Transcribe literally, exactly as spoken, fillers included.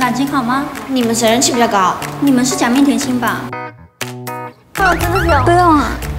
感情好吗？ 你们谁人气比较高？ 你们是假面甜心吧？ 哦，真的是不用啊。